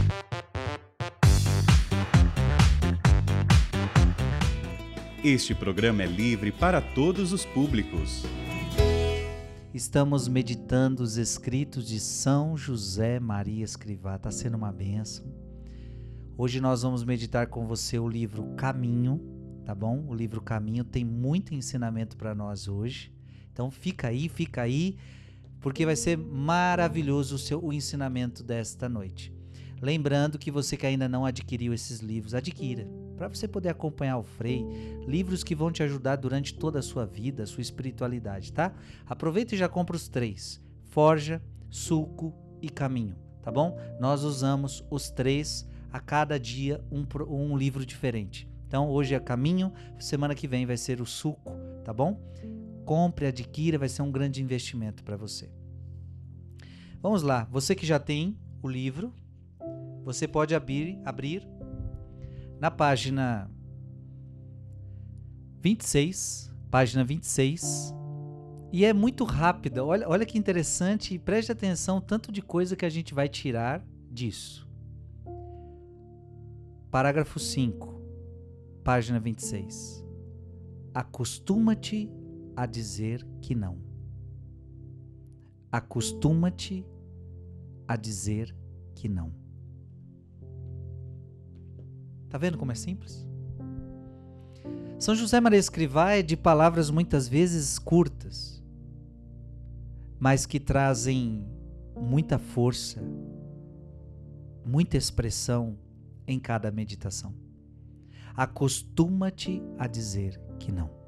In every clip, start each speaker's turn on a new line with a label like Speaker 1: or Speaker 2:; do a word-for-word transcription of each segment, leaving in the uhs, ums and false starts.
Speaker 1: Este programa é livre para todos os públicos.
Speaker 2: Estamos meditando os escritos de São José Maria Escrivá. Está sendo uma bênção. Hoje nós vamos meditar com você o livro Caminho, tá bom? O livro Caminho tem muito ensinamento para nós hoje. Então fica aí, fica aí, porque vai ser maravilhoso o, seu, o ensinamento desta noite. Lembrando que você que ainda não adquiriu esses livros, adquira, para você poder acompanhar o Frei, livros que vão te ajudar durante toda a sua vida, a sua espiritualidade, tá? Aproveita e já compra os três, Forja, Sulco e Caminho, tá bom? Nós usamos os três a cada dia, um, um livro diferente. Então hoje é Caminho, semana que vem vai ser o Sulco, tá bom? Compre, adquira, vai ser um grande investimento para você. Vamos lá, você que já tem o livro, você pode abrir, abrir na página vinte e seis, página vinte e seis, e é muito rápida. Olha, olha que interessante, e preste atenção tanto de coisa que a gente vai tirar disso. Parágrafo cinco, página vinte e seis. Acostuma-te a dizer que não. Acostuma-te a dizer que não. Tá vendo como é simples? São José Maria Escrivá é de palavras muitas vezes curtas, mas que trazem muita força, muita expressão em cada meditação. Acostuma-te a dizer que não.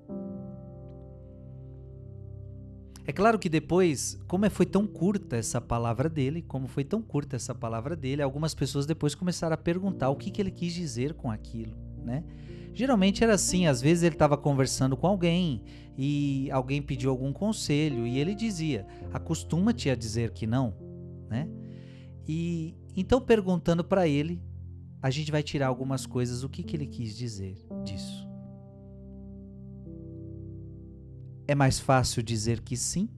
Speaker 2: É claro que depois, como foi tão curta essa palavra dele, como foi tão curta essa palavra dele, algumas pessoas depois começaram a perguntar o que, que ele quis dizer com aquilo, né? Geralmente era assim, às vezes ele estava conversando com alguém e alguém pediu algum conselho e ele dizia, acostuma-te a dizer que não, né? E então perguntando para ele, a gente vai tirar algumas coisas, o que, que ele quis dizer disso. É mais fácil dizer que sim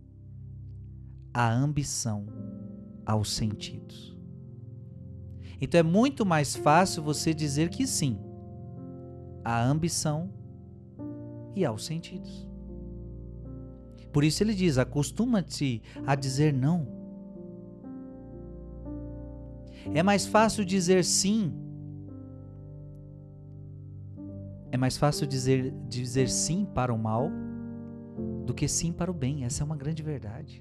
Speaker 2: à ambição, aos sentidos. Então é muito mais fácil você dizer que sim à ambição e aos sentidos. Por isso ele diz, acostuma-te a dizer não. É mais fácil dizer sim. É mais fácil dizer, dizer sim para o mal do que sim para o bem. Essa é uma grande verdade.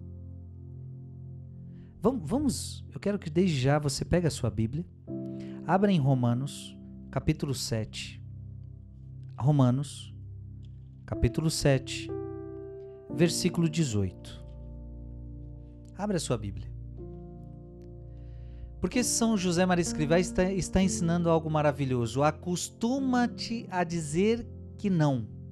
Speaker 2: Vamos, vamos, eu quero que desde já você pegue a sua Bíblia, abra em Romanos, capítulo sete. Romanos, capítulo sete, versículo dezoito. Abra a sua Bíblia. Porque São José Maria Escrivá está, está ensinando algo maravilhoso. Acostuma-te a dizer que não.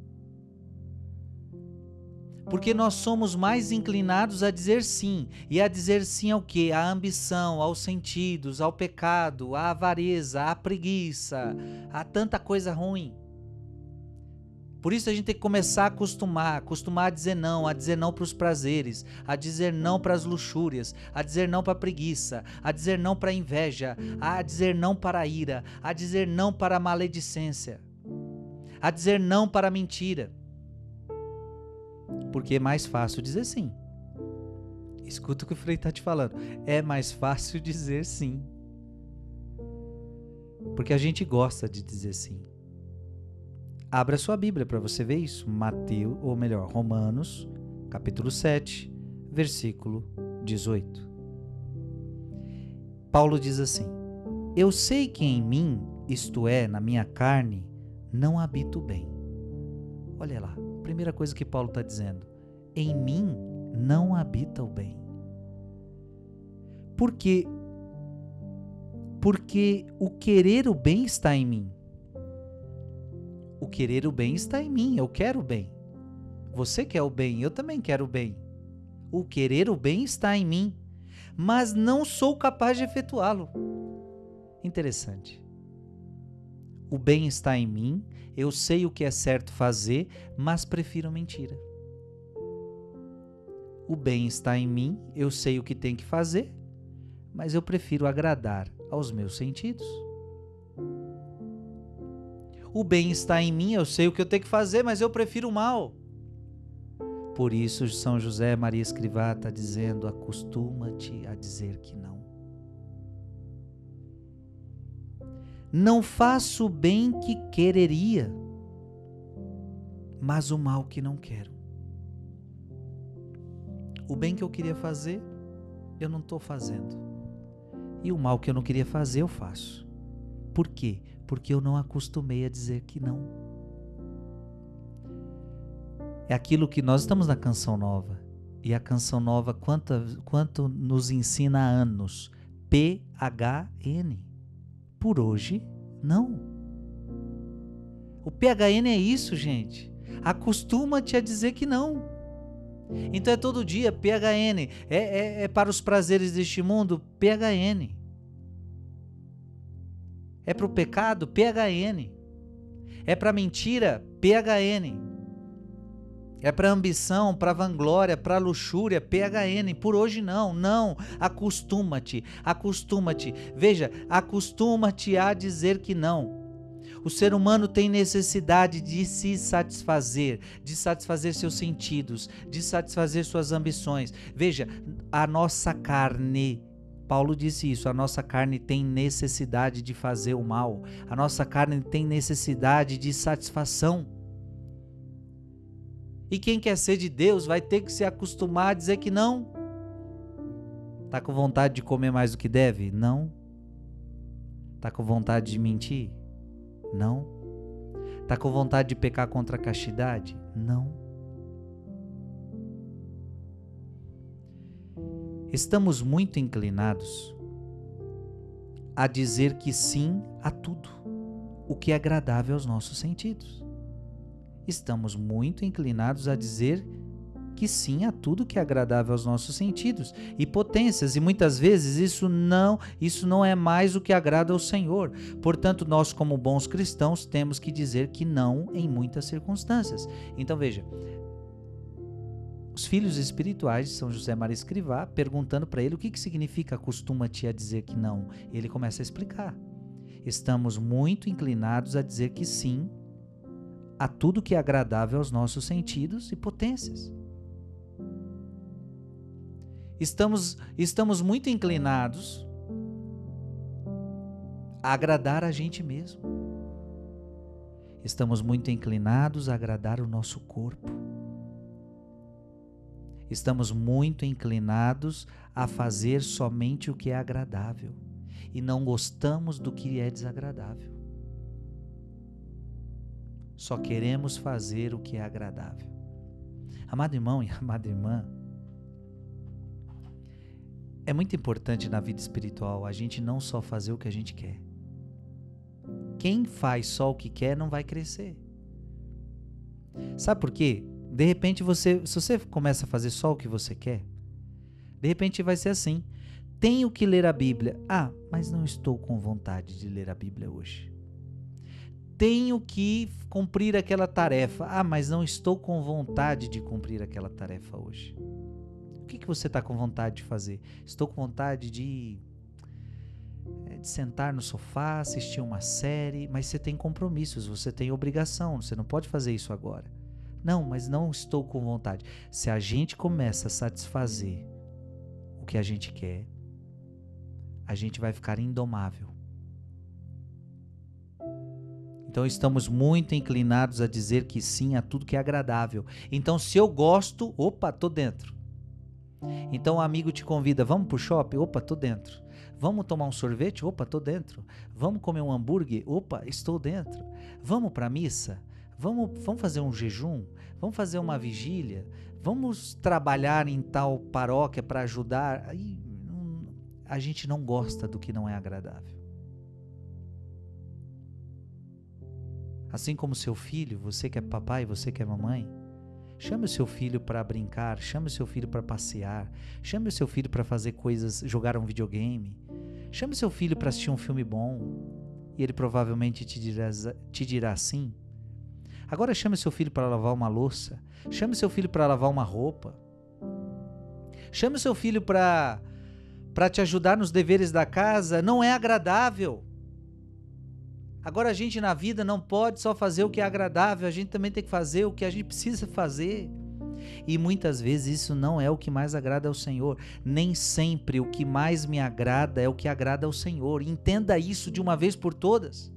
Speaker 2: Porque nós somos mais inclinados a dizer sim. E a dizer sim ao quê? À ambição, aos sentidos, ao pecado, à avareza, à preguiça, a tanta coisa ruim. Por isso a gente tem que começar a acostumar, acostumar a dizer não, a dizer não para os prazeres, a dizer não para as luxúrias, a dizer não para a preguiça, a dizer não para a inveja, a dizer não para a ira, a dizer não para a maledicência, a dizer não para a mentira. Porque é mais fácil dizer sim. Escuta o que o Frei está te falando. É mais fácil dizer sim. Porque a gente gosta de dizer sim. Abra sua Bíblia para você ver isso. Mateus, ou melhor, Romanos, capítulo sete, versículo dezoito. Paulo diz assim: eu sei que em mim, isto é, na minha carne, não habita o bem. Olha lá. Primeira coisa que Paulo está dizendo, em mim não habita o bem. Por quê? Porque o querer o bem está em mim. O querer o bem está em mim, eu quero o bem. Você quer o bem, eu também quero o bem. O querer o bem está em mim, mas não sou capaz de efetuá-lo. Interessante. O bem está em mim, eu sei o que é certo fazer, mas prefiro mentira. O bem está em mim, eu sei o que tem que fazer, mas eu prefiro agradar aos meus sentidos. O bem está em mim, eu sei o que eu tenho que fazer, mas eu prefiro o mal. Por isso, São José Maria Escrivá está dizendo: acostuma-te a dizer que não. Não faço o bem que quereria, mas o mal que não quero. O bem que eu queria fazer, eu não estou fazendo. E o mal que eu não queria fazer, eu faço. Por quê? Porque eu não acostumei a dizer que não. É aquilo que nós estamos na Canção Nova. E a Canção Nova, quanto, quanto nos ensina há anos? P H N. Por hoje, não. O P H N é isso, gente. Acostuma-te a dizer que não. Então é todo dia, P H N. É, é, é para os prazeres deste mundo, P H N. É para o pecado, P H N. É para mentira, P H N. É para ambição, para vanglória, para luxúria, P H N. Por hoje não, não. Acostuma-te, acostuma-te. Veja, acostuma-te a dizer que não. O ser humano tem necessidade de se satisfazer, de satisfazer seus sentidos, de satisfazer suas ambições. Veja, a nossa carne, Paulo disse isso, a nossa carne tem necessidade de fazer o mal. A nossa carne tem necessidade de satisfação. E quem quer ser de Deus vai ter que se acostumar a dizer que não. Tá com vontade de comer mais do que deve? Não. Tá com vontade de mentir? Não. Tá com vontade de pecar contra a castidade? Não. Estamos muito inclinados a dizer que sim a tudo, o que é agradável aos nossos sentidos. Estamos muito inclinados a dizer que sim a tudo que é agradável aos nossos sentidos e potências, e muitas vezes isso não, isso não é mais o que agrada ao Senhor. Portanto, nós como bons cristãos temos que dizer que não em muitas circunstâncias. Então veja, os filhos espirituais de São José Maria Escrivá, perguntando para ele o que, que significa acostuma-te a dizer que não, ele começa a explicar. Estamos muito inclinados a dizer que sim a tudo que é agradável aos nossos sentidos e potências. Estamos, estamos muito inclinados a agradar a gente mesmo. Estamos muito inclinados a agradar o nosso corpo. Estamos muito inclinados a fazer somente o que é agradável e não gostamos do que é desagradável. Só queremos fazer o que é agradável. Amado irmão e amada irmã, é muito importante na vida espiritual a gente não só fazer o que a gente quer. Quem faz só o que quer não vai crescer. Sabe por quê? De repente, você, se você começa a fazer só o que você quer, de repente vai ser assim. Tenho que ler a Bíblia. Ah, mas não estou com vontade de ler a Bíblia hoje. Tenho que cumprir aquela tarefa. Ah, mas não estou com vontade de cumprir aquela tarefa hoje. O que, que você está com vontade de fazer? Estou com vontade de, de sentar no sofá, assistir uma série, mas você tem compromissos, você tem obrigação, você não pode fazer isso agora. Não, mas não estou com vontade. Se a gente começa a satisfazer o que a gente quer, a gente vai ficar indomável. Então estamos muito inclinados a dizer que sim a tudo que é agradável. Então se eu gosto, opa, tô dentro. Então o amigo te convida, vamos pro shopping? Opa, tô dentro. Vamos tomar um sorvete? Opa, tô dentro. Vamos comer um hambúrguer? Opa, estou dentro. Vamos pra missa? Vamos, vamos fazer um jejum? Vamos fazer uma vigília? Vamos trabalhar em tal paróquia para ajudar? Aí, não, a gente não gosta do que não é agradável. Assim como seu filho, você que é papai, você que é mamãe, chame o seu filho para brincar, chame o seu filho para passear, chame o seu filho para fazer coisas, jogar um videogame, chame o seu filho para assistir um filme bom, e ele provavelmente te dirá, te dirá sim. Agora chame o seu filho para lavar uma louça, chame o seu filho para lavar uma roupa, chame o seu filho para para te ajudar nos deveres da casa, não é agradável. Agora a gente na vida não pode só fazer o que é agradável, a gente também tem que fazer o que a gente precisa fazer. E muitas vezes isso não é o que mais agrada ao Senhor. Nem sempre o que mais me agrada é o que agrada ao Senhor. Entenda isso de uma vez por todas.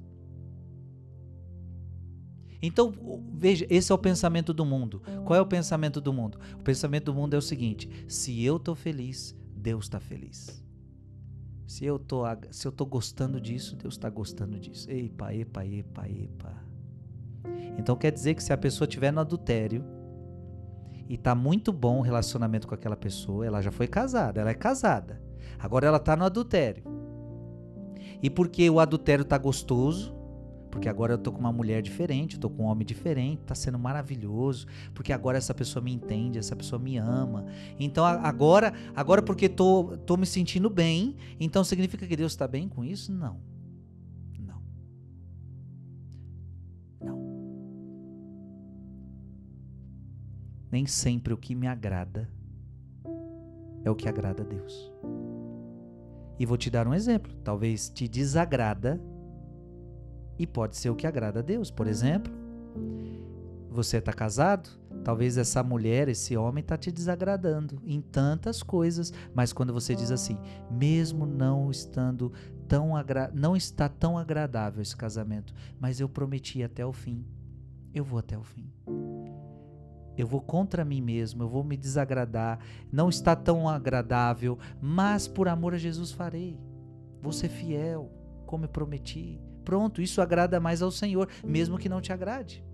Speaker 2: Então, veja, esse é o pensamento do mundo. Qual é o pensamento do mundo? O pensamento do mundo é o seguinte: se eu estou feliz, Deus está feliz. Se eu tô, se eu tô gostando disso, Deus está gostando disso. Epa, epa, epa, epa. Então quer dizer que se a pessoa estiver no adultério e tá muito bom o relacionamento com aquela pessoa, ela já foi casada, ela é casada. Agora ela tá no adultério. E porque o adultério tá gostoso, porque agora eu tô com uma mulher diferente, eu tô com um homem diferente, tá sendo maravilhoso, porque agora essa pessoa me entende, essa pessoa me ama. Então agora, agora porque tô, tô me sentindo bem, então significa que Deus está bem com isso? Não. Não. Não. Nem sempre o que me agrada é o que agrada a Deus. E vou te dar um exemplo. Talvez te desagrada e pode ser o que agrada a Deus. Por exemplo, você está casado, talvez essa mulher, esse homem está te desagradando em tantas coisas, mas quando você diz assim, mesmo não estando tão agra- não está tão agradável esse casamento, mas eu prometi até o fim, eu vou até o fim. Eu vou contra mim mesmo, eu vou me desagradar, não está tão agradável, mas por amor a Jesus farei. Vou ser fiel, como eu prometi. Pronto, isso agrada mais ao Senhor, mesmo que não te agrade.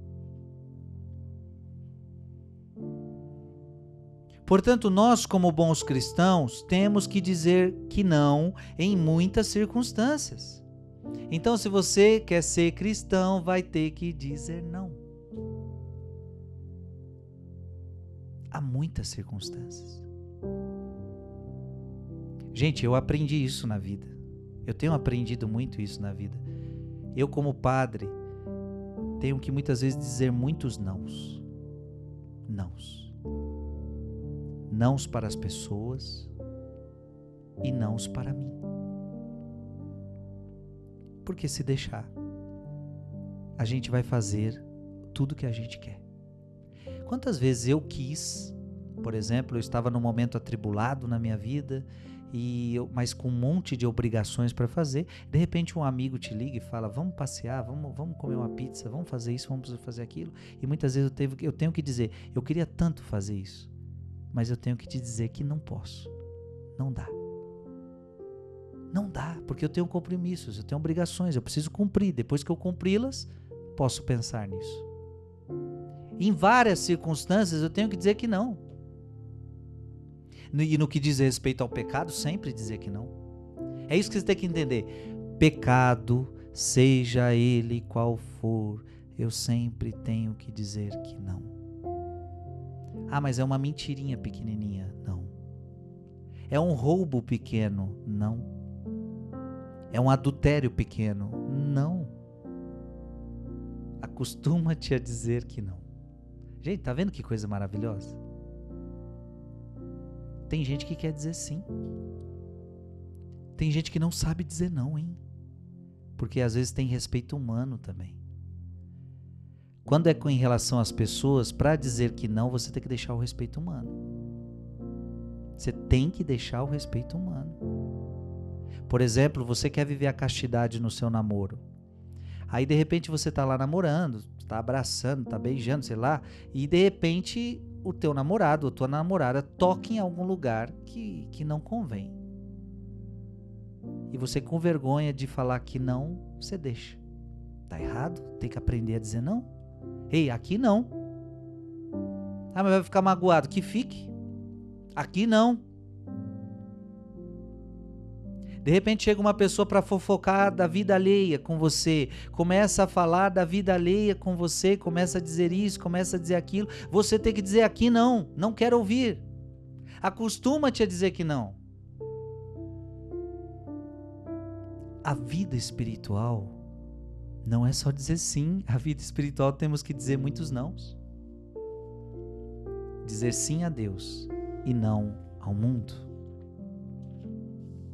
Speaker 2: Portanto, nós, como bons cristãos, temos que dizer que não em muitas circunstâncias. Então, se você quer ser cristão, vai ter que dizer não. Há muitas circunstâncias. Gente, eu aprendi isso na vida. Eu tenho aprendido muito isso na vida. Eu, como padre, tenho que muitas vezes dizer muitos nãos. Nãos. Nãos para as pessoas e nãos para mim. Porque se deixar, a gente vai fazer tudo que a gente quer. Quantas vezes eu quis, por exemplo, eu estava num momento atribulado na minha vida, e eu, mas com um monte de obrigações para fazer, de repente um amigo te liga e fala, vamos passear, vamos, vamos comer uma pizza, vamos fazer isso, vamos fazer aquilo, e muitas vezes eu, teve, eu tenho que dizer, eu queria tanto fazer isso, mas eu tenho que te dizer que não posso, não dá. Não dá, porque eu tenho compromissos, eu tenho obrigações, eu preciso cumprir, depois que eu cumpri-las, posso pensar nisso. Em várias circunstâncias eu tenho que dizer que não. E no que diz respeito ao pecado, sempre dizer que não. É isso que você tem que entender. Pecado, seja ele qual for, eu sempre tenho que dizer que não. Ah, mas é uma mentirinha pequenininha. Não. É um roubo pequeno. Não. É um adultério pequeno. Não. Acostuma-te a dizer que não. Gente, tá vendo que coisa maravilhosa? Tem gente que quer dizer sim. Tem gente que não sabe dizer não, hein? Porque às vezes tem respeito humano também. Quando é com em relação às pessoas, para dizer que não, você tem que deixar o respeito humano. Você tem que deixar o respeito humano. Por exemplo, você quer viver a castidade no seu namoro. Aí de repente você tá lá namorando, tá abraçando, tá beijando, sei lá, e de repente o teu namorado ou tua namorada toca em algum lugar que, que não convém. E você com vergonha de falar que não, você deixa. Tá errado? Tem que aprender a dizer não. Ei, aqui não. Ah, mas vai ficar magoado. Que fique. Aqui não. De repente chega uma pessoa para fofocar da vida alheia com você, começa a falar da vida alheia com você, começa a dizer isso, começa a dizer aquilo, você tem que dizer aqui não, não quero ouvir. Acostuma-te a dizer que não. A vida espiritual não é só dizer sim, a vida espiritual temos que dizer muitos nãos. Dizer sim a Deus e não ao mundo.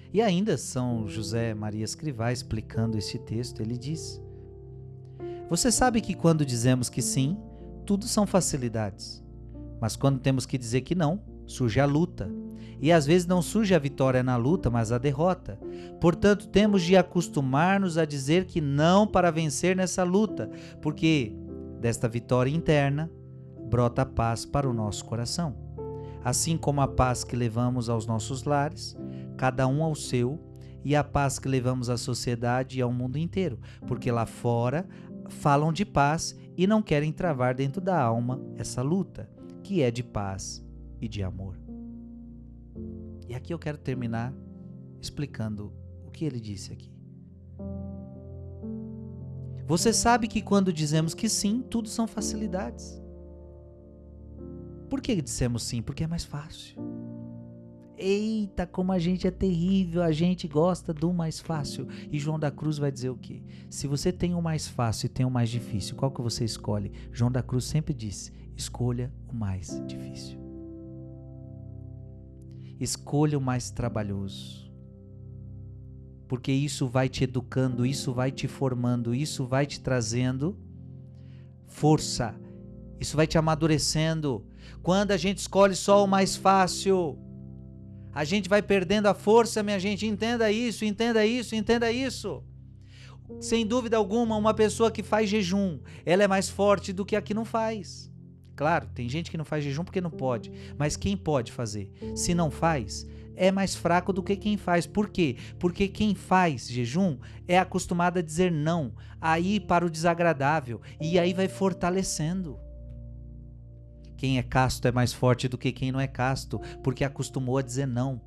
Speaker 2: E ainda São José Maria Escrivá, explicando este texto, ele diz: você sabe que quando dizemos que sim, tudo são facilidades. Mas quando temos que dizer que não, surge a luta. E às vezes não surge a vitória na luta, mas a derrota. Portanto, temos de acostumar-nos a dizer que não para vencer nessa luta, porque desta vitória interna brota a paz para o nosso coração. Assim como a paz que levamos aos nossos lares, cada um ao seu, e a paz que levamos à sociedade e ao mundo inteiro, porque lá fora falam de paz e não querem travar dentro da alma essa luta, que é de paz e de amor. E aqui eu quero terminar explicando o que ele disse aqui. Você sabe que quando dizemos que sim, tudo são facilidades. Por que dissemos sim? Porque é mais fácil. Eita, como a gente é terrível, a gente gosta do mais fácil. E João da Cruz vai dizer o quê? Se você tem o mais fácil e tem o mais difícil, qual que você escolhe? João da Cruz sempre disse, escolha o mais difícil. Escolha o mais trabalhoso. Porque isso vai te educando, isso vai te formando, isso vai te trazendo força. Isso vai te amadurecendo. Quando a gente escolhe só o mais fácil, a gente vai perdendo a força, minha gente. Entenda isso, entenda isso, entenda isso. Sem dúvida alguma, uma pessoa que faz jejum, ela é mais forte do que a que não faz. Claro, tem gente que não faz jejum porque não pode, mas quem pode fazer? Se não faz, é mais fraco do que quem faz. Por quê? Porque quem faz jejum é acostumado a dizer não, a ir para o desagradável, e aí vai fortalecendo. Quem é casto é mais forte do que quem não é casto, porque acostumou a dizer não.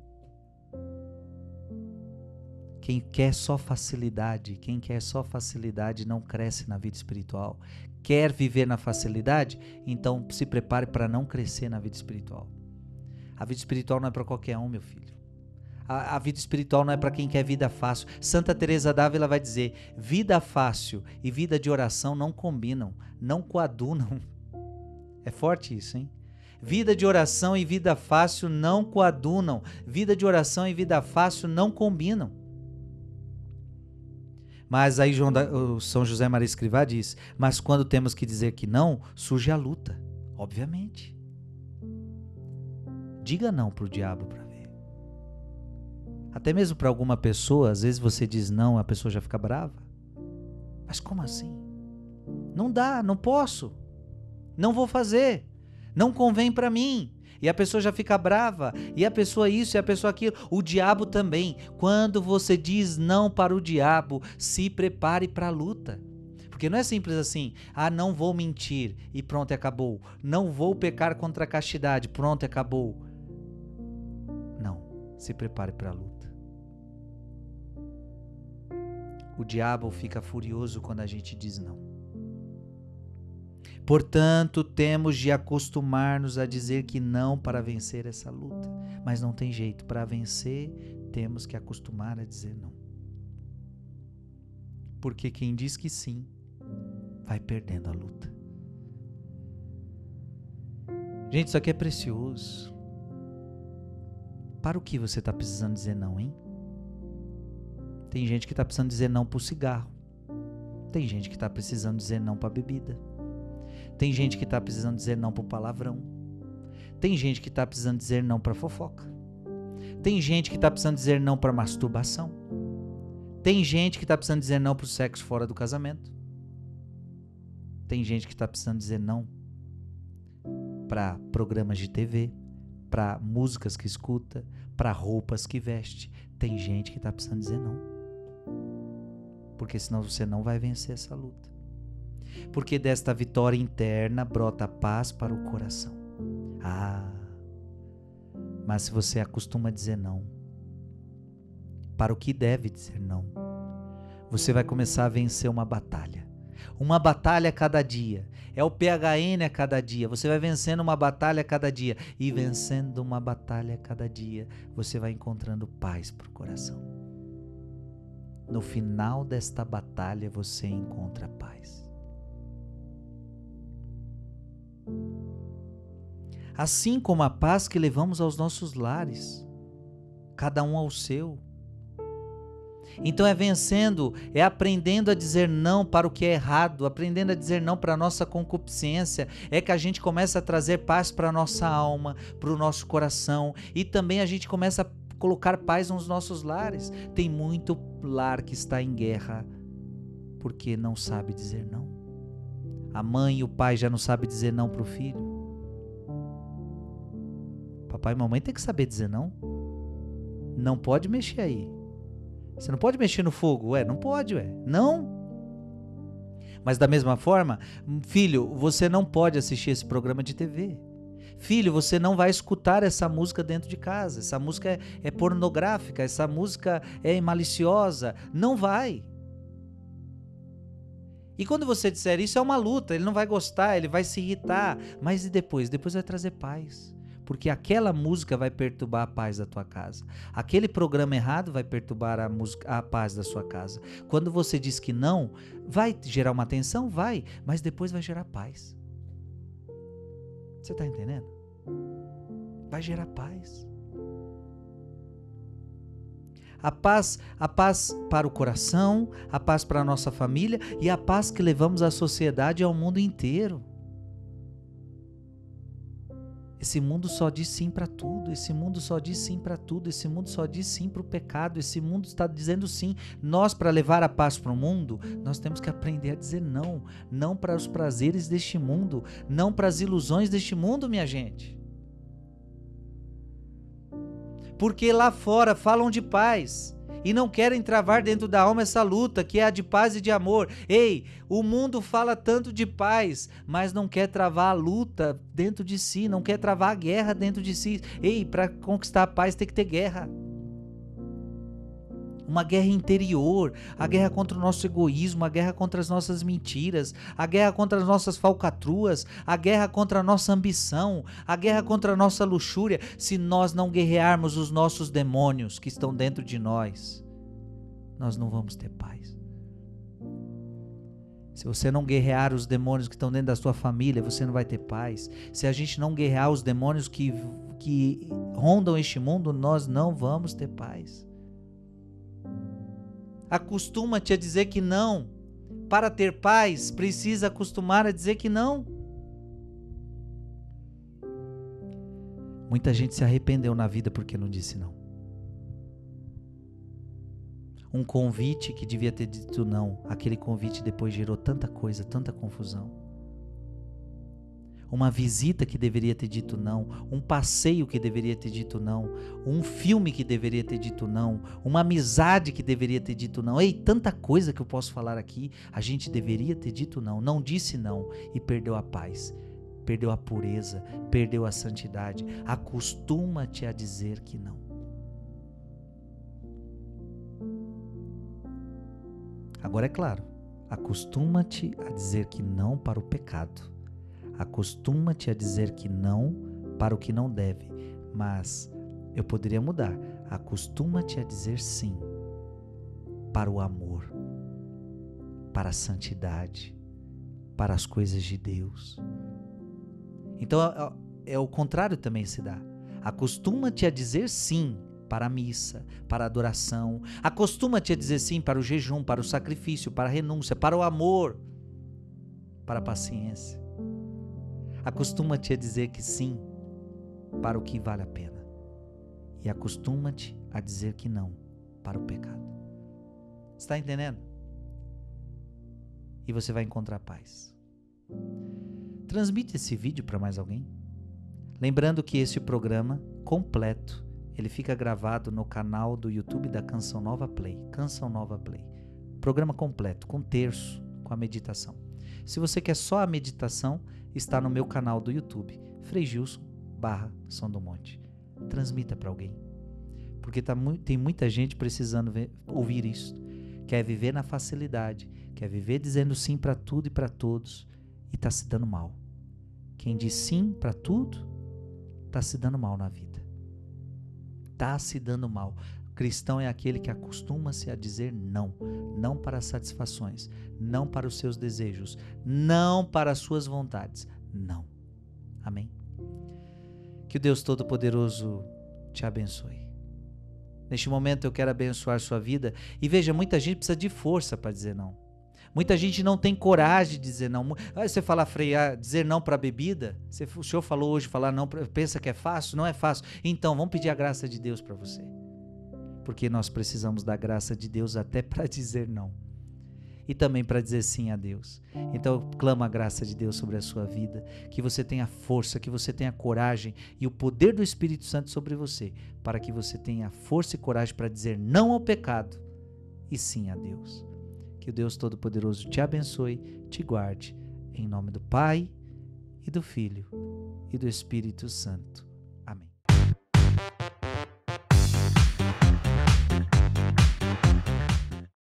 Speaker 2: Quem quer só facilidade, quem quer só facilidade não cresce na vida espiritual. Quer viver na facilidade? Então se prepare para não crescer na vida espiritual. A vida espiritual não é para qualquer um, meu filho. A, a vida espiritual não é para quem quer vida fácil. Santa Teresa d'Ávila vai dizer, vida fácil e vida de oração não combinam, não coadunam. É forte isso, hein? Vida de oração e vida fácil não coadunam. Vida de oração e vida fácil não combinam. Mas aí João da, o São José Maria Escrivá diz, mas quando temos que dizer que não, surge a luta, obviamente. Diga não para o diabo para ver. Até mesmo para alguma pessoa, às vezes você diz não, a pessoa já fica brava. Mas como assim? Não dá, não posso. Não vou fazer, não convém para mim. E a pessoa já fica brava, e a pessoa isso, e a pessoa aquilo. O diabo também. Quando você diz não para o diabo, se prepare para a luta. Porque não é simples assim, ah, não vou mentir, e pronto, acabou. Não vou pecar contra a castidade, pronto, acabou. Não, se prepare para a luta. O diabo fica furioso quando a gente diz não. Portanto, temos de acostumar-nos a dizer que não para vencer essa luta. Mas não tem jeito, para vencer, temos que acostumar a dizer não. Porque quem diz que sim, vai perdendo a luta. Gente, isso aqui é precioso. Para o que você está precisando dizer não, hein? Tem gente que está precisando dizer não para o cigarro. Tem gente que está precisando dizer não para a bebida. Tem gente que está precisando dizer não para o palavrão. Tem gente que está precisando dizer não para fofoca. Tem gente que está precisando dizer não para masturbação. Tem gente que está precisando dizer não para o sexo fora do casamento. Tem gente que está precisando dizer não para programas de T V, para músicas que escuta, para roupas que veste. Tem gente que está precisando dizer não. Porque senão você não vai vencer essa luta. Porque desta vitória interna brota paz para o coração. Ah, mas se você acostuma a dizer não, para o que deve dizer não, você vai começar a vencer uma batalha. Uma batalha a cada dia. É o P H N a cada dia. Você vai vencendo uma batalha a cada dia. E vencendo uma batalha a cada dia, você vai encontrando paz para o coração. No final desta batalha, você encontra paz. Assim como a paz que levamos aos nossos lares, cada um ao seu, Então é vencendo, é aprendendo a dizer não para o que é errado, aprendendo a dizer não para a nossa concupiscência, é que a gente começa a trazer paz para a nossa alma, para o nosso coração, e também a gente começa a colocar paz nos nossos lares. Tem muito lar que está em guerra porque não sabe dizer não. A mãe e o pai já não sabem dizer não para o filho. Papai e mamãe tem que saber dizer não. Não pode mexer aí. Você não pode mexer no fogo, ué, não pode, ué, não. Mas da mesma forma, filho, você não pode assistir esse programa de T V. Filho, você não vai escutar essa música dentro de casa, essa música é, é pornográfica, essa música é maliciosa, não vai. E quando você disser isso, é uma luta, ele não vai gostar, ele vai se irritar, mas e depois? Depois vai trazer paz. Porque aquela música vai perturbar a paz da tua casa. Aquele programa errado vai perturbar a, música, a paz da sua casa. Quando você diz que não, vai gerar uma tensão? Vai, mas depois vai gerar paz. Você está entendendo? Vai gerar paz. A paz, a paz para o coração, a paz para a nossa família e a paz que levamos à sociedade e ao mundo inteiro. Esse mundo só diz sim para tudo, esse mundo só diz sim para tudo, esse mundo só diz sim para o pecado, esse mundo está dizendo sim. Nós, para levar a paz para o mundo, nós temos que aprender a dizer não, não para os prazeres deste mundo, não para as ilusões deste mundo, minha gente. Porque lá fora falam de paz e não querem travar dentro da alma essa luta que é a de paz e de amor. Ei, o mundo fala tanto de paz, mas não quer travar a luta dentro de si, não quer travar a guerra dentro de si. Ei, para conquistar a paz tem que ter guerra. Uma guerra interior, a guerra contra o nosso egoísmo, a guerra contra as nossas mentiras, a guerra contra as nossas falcatruas, a guerra contra a nossa ambição, a guerra contra a nossa luxúria. Se nós não guerrearmos os nossos demônios que estão dentro de nós, nós não vamos ter paz. Se você não guerrear os demônios que estão dentro da sua família, você não vai ter paz. Se a gente não guerrear os demônios que, que rondam este mundo, nós não vamos ter paz. Acostuma-te a dizer que não. Para ter paz, precisa acostumar a dizer que não. Muita gente se arrependeu na vida porque não disse não. Um convite que devia ter dito não, aquele convite depois gerou tanta coisa, tanta confusão. Uma visita que deveria ter dito não, um passeio que deveria ter dito não, um filme que deveria ter dito não, uma amizade que deveria ter dito não. Ei, tanta coisa que eu posso falar aqui, a gente deveria ter dito não, não disse não e perdeu a paz, perdeu a pureza, perdeu a santidade. Acostuma-te a dizer que não. Agora é claro, acostuma-te a dizer que não para o pecado. Acostuma-te a dizer que não para o que não deve, mas eu poderia mudar. Acostuma-te a dizer sim para o amor, para a santidade, para as coisas de Deus. Então é, é o contrário também se dá. Acostuma-te a dizer sim para a missa, para a adoração. Acostuma-te a dizer sim para o jejum, para o sacrifício, para a renúncia, para o amor, para a paciência. Acostuma-te a dizer que sim para o que vale a pena. E acostuma-te a dizer que não para o pecado. Está entendendo? E você vai encontrar paz. Transmite esse vídeo para mais alguém. Lembrando que este programa completo, ele fica gravado no canal do YouTube da Canção Nova Play. Canção Nova Play. Programa completo, com terço, com a meditação. Se você quer só a meditação, está no meu canal do YouTube, Frei Gilson barra Som do Monte. Transmita para alguém, porque tá mu- tem muita gente precisando ver, ouvir isso. Quer viver na facilidade, quer viver dizendo sim para tudo e para todos e está se dando mal. Quem diz sim para tudo, está se dando mal na vida. Está se dando mal. Cristão é aquele que acostuma-se a dizer não, não para as satisfações, não para os seus desejos, não para as suas vontades, não. Amém? Que o Deus Todo-Poderoso te abençoe. Neste momento eu quero abençoar sua vida. E veja, muita gente precisa de força para dizer não. Muita gente não tem coragem de dizer não. Aí você fala, Frei, ah, dizer não para a bebida? Você, o senhor falou hoje, falar não, pensa que é fácil? Não é fácil. Então, vamos pedir a graça de Deus para você. Porque nós precisamos da graça de Deus até para dizer não. E também para dizer sim a Deus. Então, eu clamo a graça de Deus sobre a sua vida, que você tenha força, que você tenha coragem e o poder do Espírito Santo sobre você, para que você tenha força e coragem para dizer não ao pecado e sim a Deus. Que o Deus Todo-Poderoso te abençoe, te guarde, em nome do Pai, e do Filho, e do Espírito Santo.